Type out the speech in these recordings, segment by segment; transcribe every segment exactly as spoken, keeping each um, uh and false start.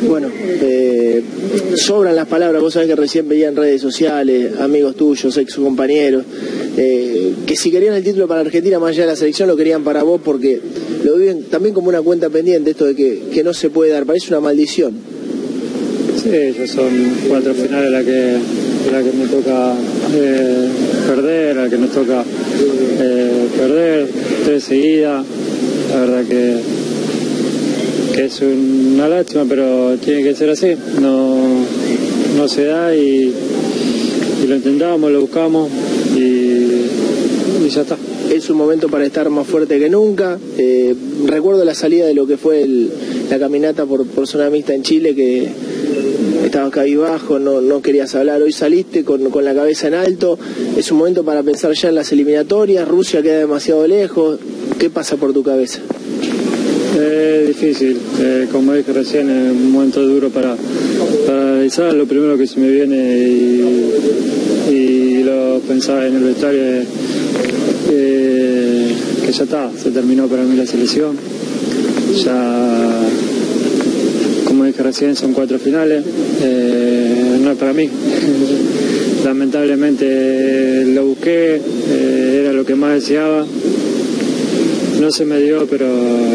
Bueno, eh, sobran las palabras. Vos sabés que recién veía en redes sociales, amigos tuyos, ex compañeros, eh, que si querían el título para Argentina más allá de la selección lo querían para vos, porque lo viven también como una cuenta pendiente, esto de que, que no se puede dar, parece una maldición. Sí, ya son cuatro finales las que, la que me toca eh, perder, la que nos toca eh, perder, tres seguidas. La verdad que, que es una lástima, pero tiene que ser así. No, no se da y, y lo intentamos, lo buscamos y, y ya está. Es un momento para estar más fuerte que nunca. Eh, recuerdo la salida de lo que fue el, la caminata por, por zona mixta en Chile, que estabas cabizbajo, no, no querías hablar. Hoy saliste con, con la cabeza en alto. Es un momento para pensar ya en las eliminatorias. Rusia queda demasiado lejos. ¿Qué pasa por tu cabeza? Es eh, difícil, eh, como dije recién, es un momento duro para, para analizar. Lo primero que se me viene y, y lo pensaba en el vestuario es eh, que ya está, se terminó para mí la selección. Ya, como dije recién, son cuatro finales, eh, no es para mí. Lamentablemente lo busqué, eh, era lo que más deseaba. No se me dio, pero,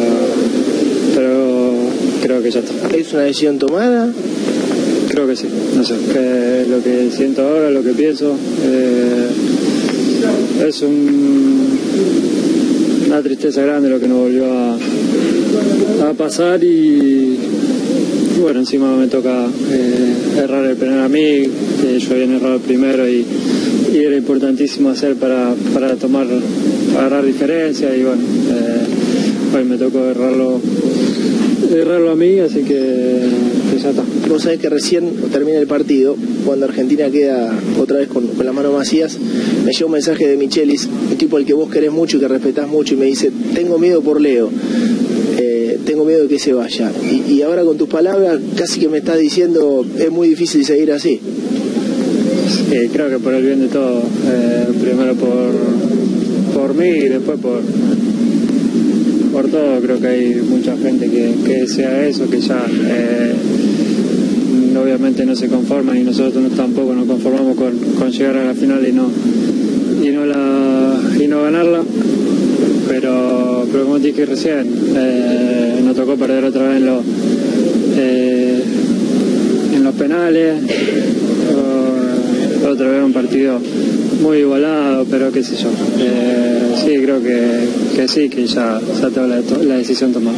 pero creo que ya está. ¿Es una decisión tomada? Creo que sí, no sé, que lo que siento ahora, lo que pienso, eh, es un, una tristeza grande lo que nos volvió a, a pasar y, y bueno, encima me toca eh, errar el penal a mí, que yo había errado el primero y, y era importantísimo hacer para, para tomar, para agarrar diferencia y bueno, eh, hoy me tocó errarlo, errarlo a mí, así que, que ya está. Vos sabés que recién termina el partido, cuando Argentina queda otra vez con, con la mano vacías, me llegó un mensaje de Michelis, un tipo al que vos querés mucho y que respetás mucho, y me dice: tengo miedo por Leo, eh, tengo miedo de que se vaya. Y, y ahora con tus palabras casi que me estás diciendo, es muy difícil seguir así. Sí, creo que por el bien de todos, eh, primero por, por mí y después por, por todo. Creo que hay mucha gente que, que desea eso, que ya eh, obviamente no se conforman y nosotros no, tampoco nos conformamos con, con llegar a la final y no y no la y no ganarla, pero pero como te dije recién, eh, nos tocó perder otra vez en los eh, en los penales, o, otra vez un partido muy igualado, pero qué sé yo, eh, sí, creo que, que sí, que ya, ya tengo la, la decisión tomada.